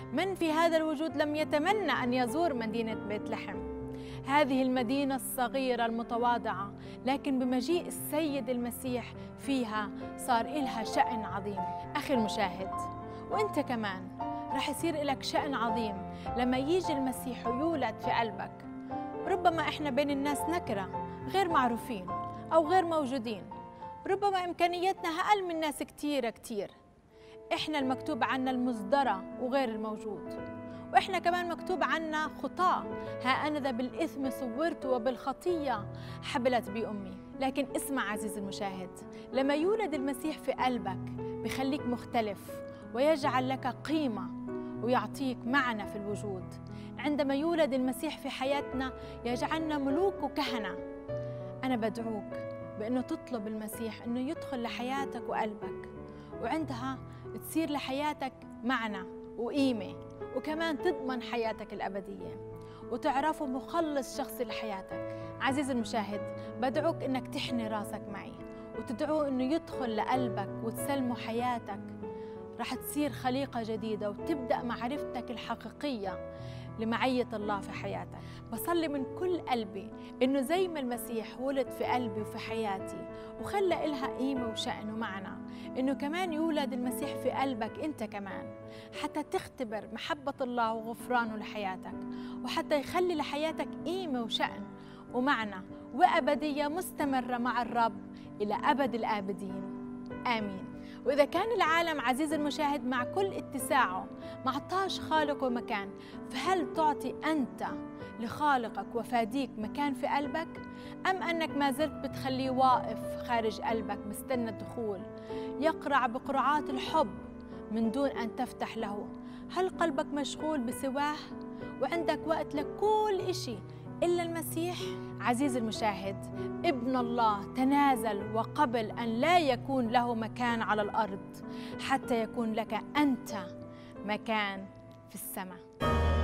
من في هذا الوجود لم يتمنى أن يزور مدينة بيت لحم؟ هذه المدينة الصغيرة المتواضعة، لكن بمجيء السيد المسيح فيها صار إلها شأن عظيم. أخي المشاهد، وإنت كمان رح يصير لك شأن عظيم لما يجي المسيح ويولد في قلبك. ربما إحنا بين الناس نكرة، غير معروفين أو غير موجودين، ربما إمكانياتنا أقل من ناس كتير. إحنا المكتوب عنا المزدرى وغير الموجود، وإحنا كمان مكتوب عنا خطاة. ها أنا ذا بالإثم صورت وبالخطية حبلت بي أمي. لكن اسمع عزيزي المشاهد، لما يولد المسيح في قلبك بخليك مختلف ويجعل لك قيمة ويعطيك معنى في الوجود. عندما يولد المسيح في حياتنا يجعلنا ملوك وكهنة. أنا بدعوك بأنه تطلب المسيح أنه يدخل لحياتك وقلبك، وعندها تصير لحياتك معنى وقيمة، وكمان تضمن حياتك الأبدية وتعرفه مخلص شخصي لحياتك. عزيزي المشاهد، بدعوك أنك تحني راسك معي وتدعوه أنه يدخل لقلبك وتسلمه حياتك. رح تصير خليقة جديدة وتبدأ معرفتك الحقيقية لمعية الله في حياتك. بصلي من كل قلبي إنه زي ما المسيح ولد في قلبي وفي حياتي وخلى إلها قيمة وشأن ومعنى، إنه كمان يولد المسيح في قلبك أنت كمان، حتى تختبر محبة الله وغفرانه لحياتك، وحتى يخلي لحياتك قيمة وشأن ومعنى وأبدية مستمرة مع الرب إلى أبد الآبدين. آمين. وإذا كان العالم عزيز المشاهد مع كل اتساعه ما عطاش خالقه مكان، فهل تعطي أنت لخالقك وفاديك مكان في قلبك؟ أم أنك ما زلت بتخليه واقف خارج قلبك مستنى الدخول، يقرع بقرعات الحب من دون أن تفتح له؟ هل قلبك مشغول بسواه وعندك وقت لكل إشي إلا المسيح؟ عزيزي المشاهد، ابن الله تنازل وقبل أن لا يكون له مكان على الأرض حتى يكون لك أنت مكان في السماء.